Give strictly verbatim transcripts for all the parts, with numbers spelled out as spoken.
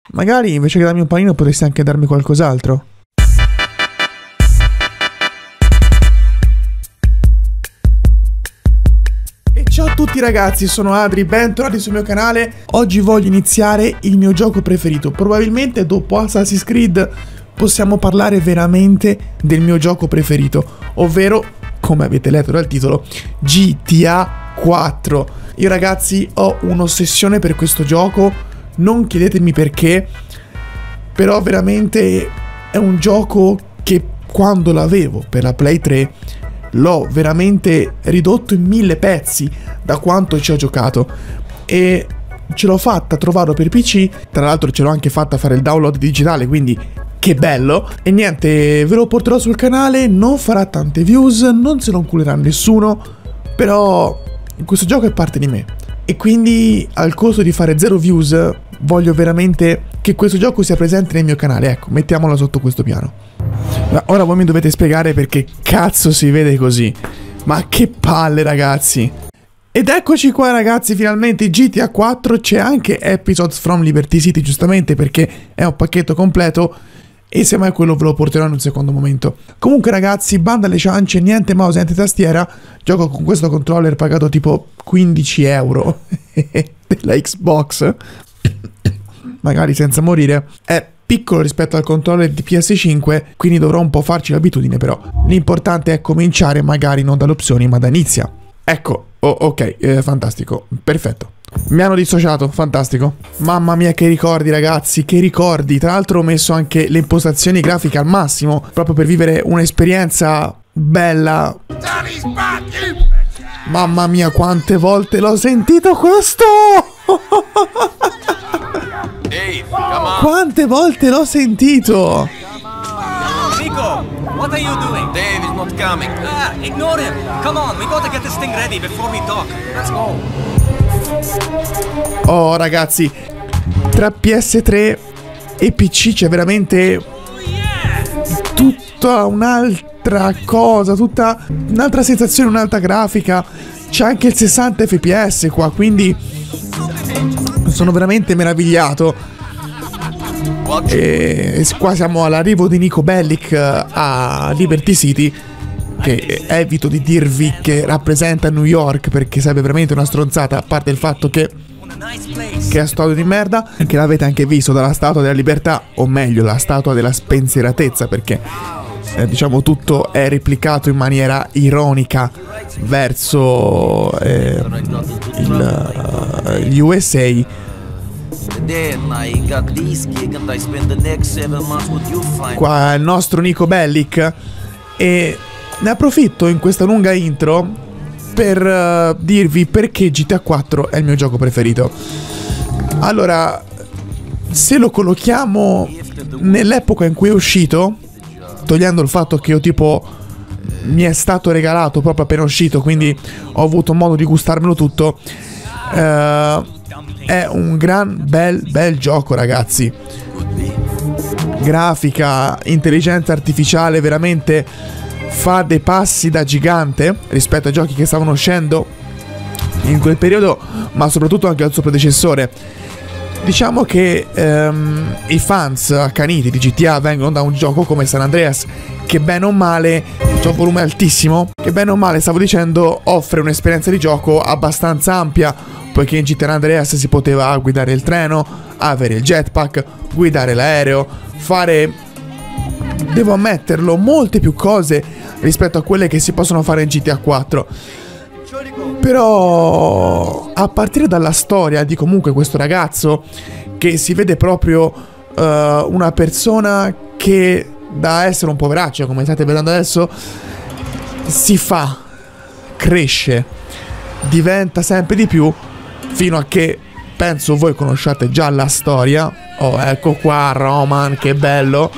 Magari invece che darmi un panino potresti anche darmi qualcos'altro. E ciao a tutti ragazzi, sono Adri, bentornati sul mio canale. Oggi voglio iniziare il mio gioco preferito. Probabilmente dopo Assassin's Creed possiamo parlare veramente del mio gioco preferito, ovvero, come avete letto dal titolo, G T A quattro. Io ragazzi ho un'ossessione per questo gioco, non chiedetemi perché, però veramente è un gioco che quando l'avevo per la Play tre l'ho veramente ridotto in mille pezzi da quanto ci ho giocato e ce l'ho fatta trovarlo per P C, tra l'altro ce l'ho anche fatta fare il download digitale, quindi che bello. E niente, ve lo porterò sul canale, non farà tante views, non se lo inculerà nessuno, però questo gioco è parte di me e quindi al costo di fare zero views voglio veramente che questo gioco sia presente nel mio canale. Ecco, mettiamolo sotto questo piano. Ma ora voi mi dovete spiegare perché cazzo si vede così. Ma che palle ragazzi. Ed eccoci qua ragazzi, finalmente G T A quattro. C'è anche Episodes from Liberty City, giustamente perché è un pacchetto completo, e se mai quello ve lo porterò in un secondo momento. Comunque ragazzi, banda alle ciance, niente mouse, niente tastiera. Gioco con questo controller pagato tipo quindici euro della Xbox, magari senza morire. È piccolo rispetto al controller di P S cinque, quindi dovrò un po' farci l'abitudine, però l'importante è cominciare magari non dalle opzioni ma da inizia. Ecco, oh, ok, eh, fantastico, perfetto. Mi hanno dissociato, fantastico. Mamma mia che ricordi ragazzi, che ricordi. Tra l'altro ho messo anche le impostazioni grafiche al massimo, proprio per vivere un'esperienza bella. Mamma mia quante volte l'ho sentito questo. Quante volte l'ho sentito. Nico, what are you doing? Dave is not coming. Ah, ignore him. Come on, we gotta get this thing ready before we talk. Let's go. Oh ragazzi, tra P S tre e P C c'è veramente tutta un'altra cosa, tutta un'altra sensazione, un'altra grafica. C'è anche il sessanta F P S qua, quindi sono veramente meravigliato. E qua siamo all'arrivo di Nico Bellic a Liberty City, che evito di dirvi che rappresenta New York perché sarebbe veramente una stronzata, a parte il fatto che che è statua di merda, che l'avete anche visto dalla Statua della Libertà, o meglio la Statua della Spensieratezza, perché eh, diciamo tutto è replicato in maniera ironica verso eh, il, uh, gli U S A. Qua è il nostro Nico Bellic e ne approfitto in questa lunga intro per uh, dirvi perché G T A quattro è il mio gioco preferito. Allora, se lo collochiamo nell'epoca in cui è uscito, togliendo il fatto che io tipo mi è stato regalato proprio appena uscito, quindi ho avuto modo di gustarmelo tutto, uh, è un gran bel bel gioco ragazzi. Grafica, intelligenza artificiale, veramente fa dei passi da gigante rispetto ai giochi che stavano uscendo in quel periodo, ma soprattutto anche al suo predecessore. Diciamo che um, i fans accaniti di G T A vengono da un gioco come San Andreas, che bene o male, c'è un volume altissimo, che bene o male, stavo dicendo, offre un'esperienza di gioco abbastanza ampia, poiché in G T A Andreas si poteva guidare il treno, avere il jetpack, guidare l'aereo, fare, devo ammetterlo, molte più cose rispetto a quelle che si possono fare in G T A quattro. Però a partire dalla storia di comunque questo ragazzo, che si vede proprio uh, una persona che da essere un poveraccio, come state vedendo adesso, si fa, cresce, diventa sempre di più, fino a che penso voi conosciate già la storia. Oh, ecco qua Roman, che bello.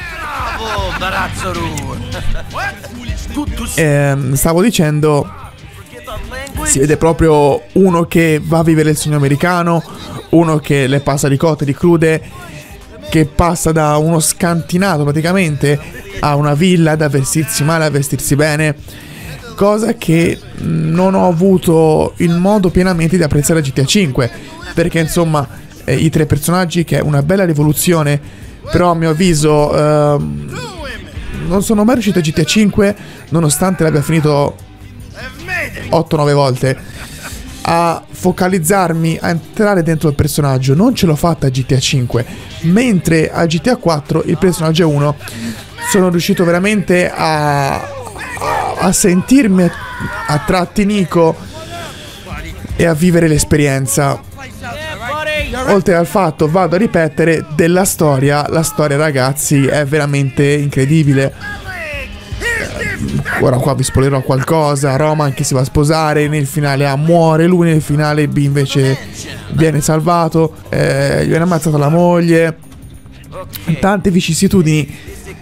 Eh, stavo dicendo, si vede proprio uno che va a vivere il sogno americano, uno che le passa di cotte, di crude, che passa da uno scantinato praticamente a una villa, da vestirsi male a vestirsi bene, cosa che non ho avuto il modo pienamente di apprezzare a G T A cinque, perché insomma eh, i tre personaggi, che è una bella rivoluzione, però a mio avviso eh, non sono mai riuscito a G T A cinque, nonostante l'abbia finito otto nove volte, a focalizzarmi, a entrare dentro il personaggio. Non ce l'ho fatta a G T A cinque, mentre a G T A quattro il personaggio uno sono riuscito veramente a, a, a sentirmi a tratti Nico e a vivere l'esperienza. Oltre al fatto, vado a ripetere, della storia, la storia ragazzi è veramente incredibile. Ora qua vi spoilerò qualcosa. Roman che si va a sposare, nel finale A muore lui, nel finale B invece viene salvato, eh, gli viene ammazzata la moglie, tante vicissitudini,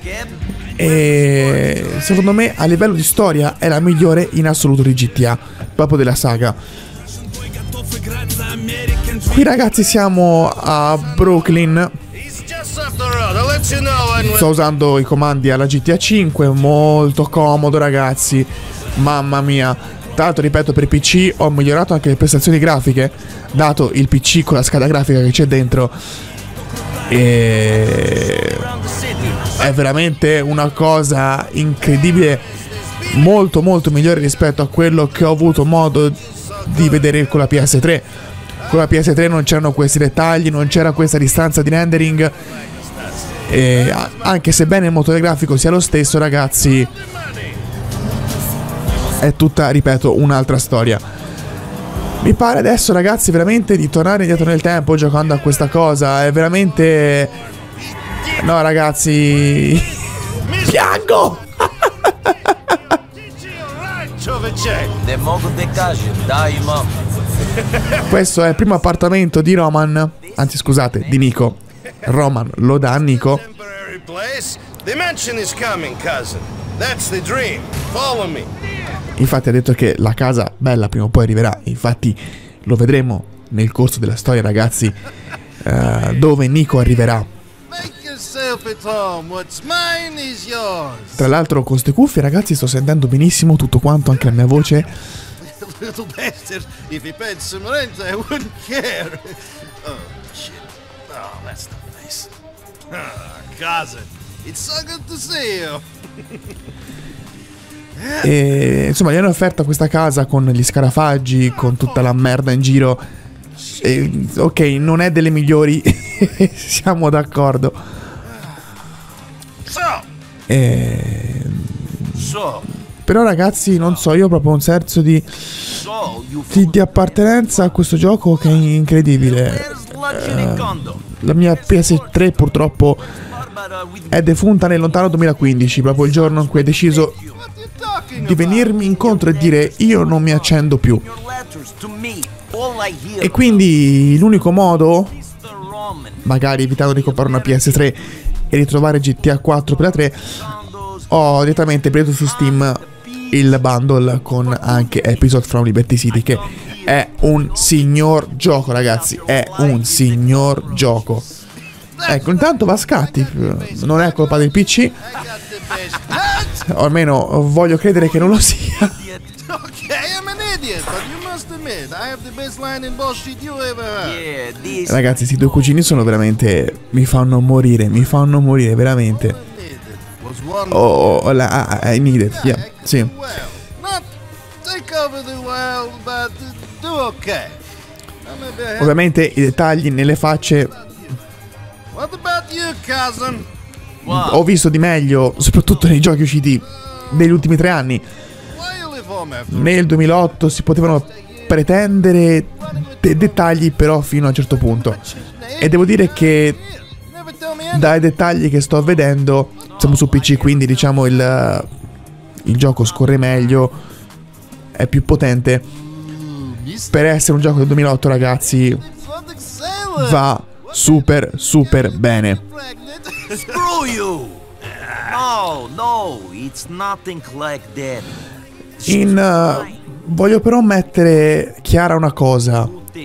e secondo me a livello di storia è la migliore in assoluto di G T A, proprio della saga. Qui ragazzi siamo a Brooklyn. Sto usando i comandi alla G T A cinque, molto comodo ragazzi, mamma mia. Tra l'altro ripeto, per P C ho migliorato anche le prestazioni grafiche, dato il P C con la scheda grafica che c'è dentro, e è veramente una cosa incredibile, molto molto migliore rispetto a quello che ho avuto modo di vedere con la P S tre. Con la P S tre non c'erano questi dettagli, non c'era questa distanza di rendering, e anche sebbene il motore grafico sia lo stesso ragazzi, è tutta, ripeto, un'altra storia. Mi pare adesso ragazzi veramente di tornare indietro nel tempo giocando a questa cosa, è veramente... no ragazzi, piango! Questo è il primo appartamento di Roman, anzi scusate, di Nico. Roman lo dà a Nico. Infatti ha detto che la casa bella prima o poi arriverà. Infatti lo vedremo nel corso della storia ragazzi, uh, dove Nico arriverà. Tra l'altro con ste cuffie ragazzi sto sentendo benissimo tutto quanto, anche la mia voce. Little bastard, if he paid some rent I wouldn't care. Oh shit. Oh, that's not nice. Ah, cousin, it's so good to see you. E insomma gli hanno offerto questa casa con gli scarafaggi, con tutta la merda in giro. E, ok, non è delle migliori, siamo d'accordo. E... però ragazzi non so, io ho proprio un senso di, di, di appartenenza a questo gioco che è incredibile. eh, La mia P S tre purtroppo è defunta nel lontano duemilaquindici, proprio il giorno in cui ho deciso di venirmi incontro e dire io non mi accendo più. E quindi l'unico modo, magari evitando di comprare una P S tre e ritrovare G T A quattro per la tre, ho direttamente preso su Steam il bundle con anche Episode from Liberty City, che è un signor gioco ragazzi, è un signor gioco. Ecco, intanto va a scatti, non è colpa del P C, o almeno voglio credere che non lo sia. Ragazzi, questi due cugini sono veramente, mi fanno morire, mi fanno morire veramente. Oh, oh la, I need it, yeah, sì. Ovviamente i dettagli nelle facce ho visto di meglio, soprattutto nei giochi usciti negli ultimi tre anni. Nel duemilaotto si potevano pretendere dei dettagli, però fino a un certo punto. E devo dire che dai dettagli che sto vedendo, siamo su P C, quindi diciamo il, il gioco scorre meglio, è più potente. Per essere un gioco del duemilaotto ragazzi va super super bene. In uh, voglio però mettere chiara una cosa.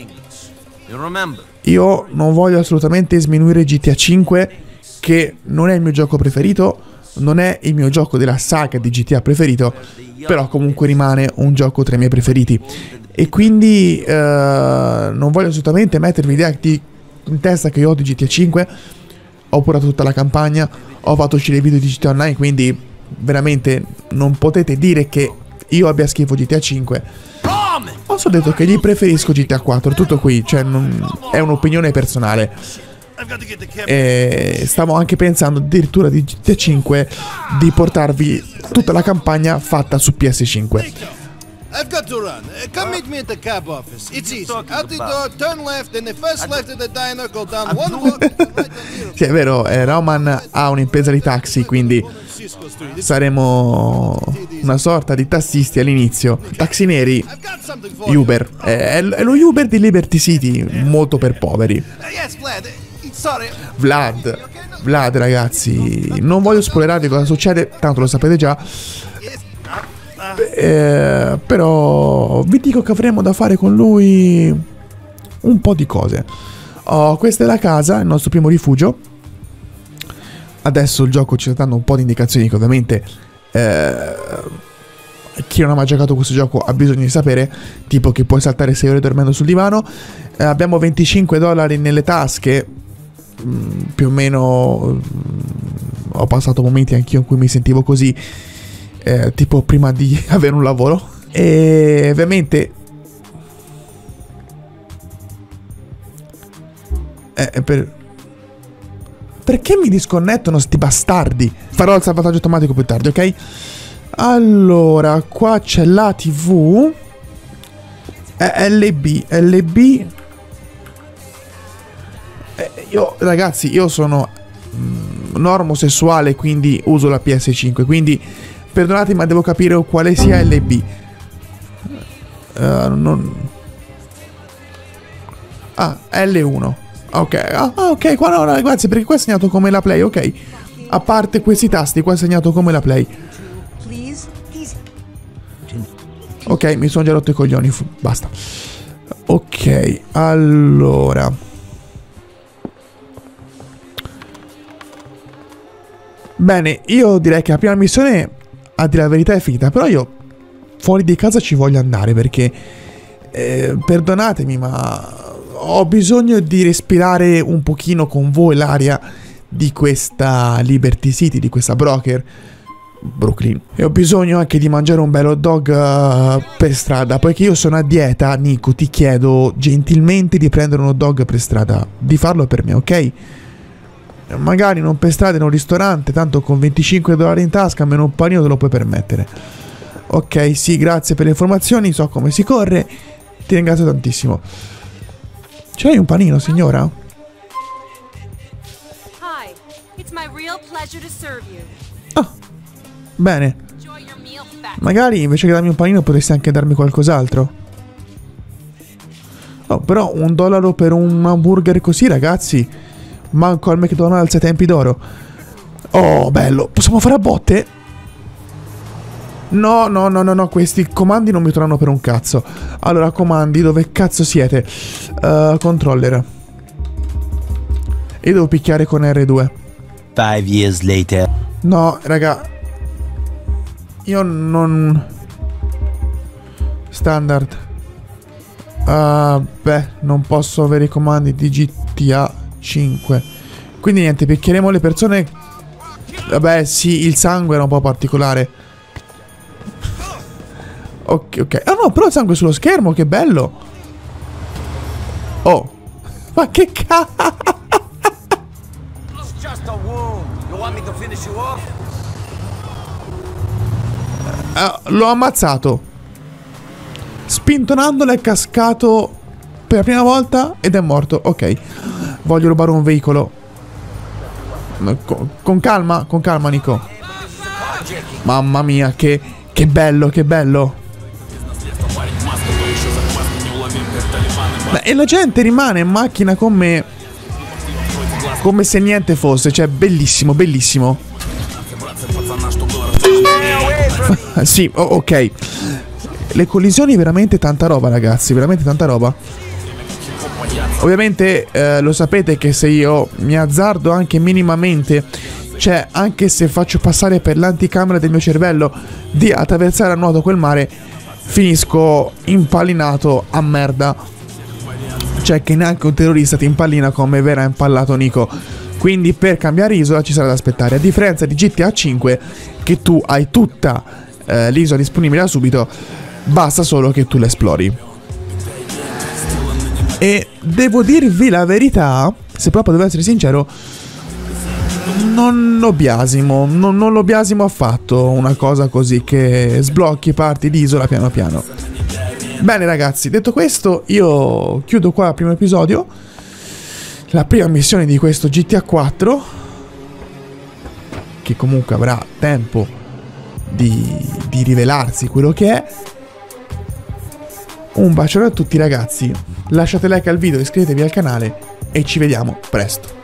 Io non voglio assolutamente sminuire G T A cinque, che non è il mio gioco preferito, non è il mio gioco della saga di G T A preferito, però comunque rimane un gioco tra i miei preferiti. E quindi uh, non voglio assolutamente mettervi l'idea di in testa che io ho di G T A cinque, ho purato tutta la campagna, ho fatto uscire i video di G T A Online, quindi veramente non potete dire che io abbia schifo G T A cinque. Ho solo detto che gli preferisco G T A quattro, tutto qui, cioè non, è un'opinione personale. E stavo anche pensando addirittura di G T A cinque di portarvi tutta la campagna fatta su P S cinque. I've got to run. Uh, come meet me at the cab office. It's easy. Out the door, turn left, and the first left of the diner, go down one block. Right. Sì, è vero, eh, Roman ha un'impresa di taxi, quindi saremo una sorta di tassisti all'inizio. Taxi neri, Uber. È, è lo Uber di Liberty City, molto per poveri. Vlad, Vlad ragazzi, non voglio spoilerarvi cosa succede, tanto lo sapete già. Eh, però vi dico che avremo da fare con lui un po' di cose. Oh, questa è la casa, il nostro primo rifugio. Adesso il gioco ci sta dando un po' di indicazioni che ovviamente eh, chi non ha mai giocato questo gioco ha bisogno di sapere, tipo che puoi saltare sei ore dormendo sul divano. Eh, abbiamo venticinque dollari nelle tasche, mm, più o meno. Mm, ho passato momenti anch'io in cui mi sentivo così, eh, tipo prima di avere un lavoro. E ovviamente eh, per... perché mi disconnettono sti bastardi? Farò il salvataggio automatico più tardi, ok? Allora, qua c'è la tivù. È L B, L B. Eh, io, ragazzi, io sono mm, normosessuale, quindi uso la P S cinque, quindi perdonatemi, ma devo capire quale sia L B. Uh, non... Ah, L uno. Ok, ah, ok, qua no, no, grazie, perché qua è segnato come la Play, ok. A parte questi tasti, qua è segnato come la Play. Ok, mi sono già rotto i coglioni, basta. Ok, allora. Bene, io direi che la prima missione, a dire la verità, è finita. Però io fuori di casa ci voglio andare perché, eh, perdonatemi, ma ho bisogno di respirare un pochino con voi l'aria di questa Liberty City, di questa broker Brooklyn. E ho bisogno anche di mangiare un bel hot dog uh, per strada. Poiché io sono a dieta, Nico, ti chiedo gentilmente di prendere un hot dog per strada, di farlo per me, ok? Magari non per strada, in un ristorante, tanto con venticinque dollari in tasca almeno un panino te lo puoi permettere. Ok, sì, grazie per le informazioni, so come si corre, ti ringrazio tantissimo. C'hai un panino, signora? Ah, bene. Magari invece che darmi un panino potresti anche darmi qualcos'altro. Oh, però un dollaro per un hamburger così, ragazzi, manco al McDonald's ai tempi d'oro. Oh, bello. Possiamo fare a botte? No, no, no, no, no, questi comandi non mi tornano per un cazzo. Allora, comandi, dove cazzo siete? Uh, controller. Io devo picchiare con R due. Five years later. No, raga. Io non... Standard. Uh, beh, non posso avere i comandi di G T A cinque. Quindi niente, picchieremo le persone. Vabbè, sì, il sangue era un po' particolare. Ok, ok. Oh no, però il sangue sullo schermo, che bello. Oh. Ma che cazzo. Uh, l'ho ammazzato. Spintonandolo è cascato per la prima volta ed è morto. Ok. Voglio rubare un veicolo. Con, con calma, con calma, Nico. Mamma mia, che, che bello, che bello. Beh, e la gente rimane in macchina con me come se niente fosse. Cioè, bellissimo, bellissimo. Sì, oh, ok. Le collisioni, veramente tanta roba, ragazzi. Veramente tanta roba. Ovviamente eh, lo sapete che se io mi azzardo anche minimamente, cioè anche se faccio passare per l'anticamera del mio cervello di attraversare a nuoto quel mare, finisco impallinato a merda. cioè che neanche un terrorista ti impallina come verrà impallato Nico. Quindi per cambiare isola ci sarà da aspettare, a differenza di G T A cinque che tu hai tutta eh, l'isola disponibile da subito, basta solo che tu l'esplori. E devo dirvi la verità, se proprio devo essere sincero, non lo biasimo, non, non lo biasimo affatto una cosa così che sblocchi parti di isola piano piano. Bene ragazzi, detto questo io chiudo qua il primo episodio, la prima missione di questo G T A quattro, che comunque avrà tempo di, di rivelarsi quello che è. Un bacione a tutti ragazzi, lasciate like al video, iscrivetevi al canale e ci vediamo presto.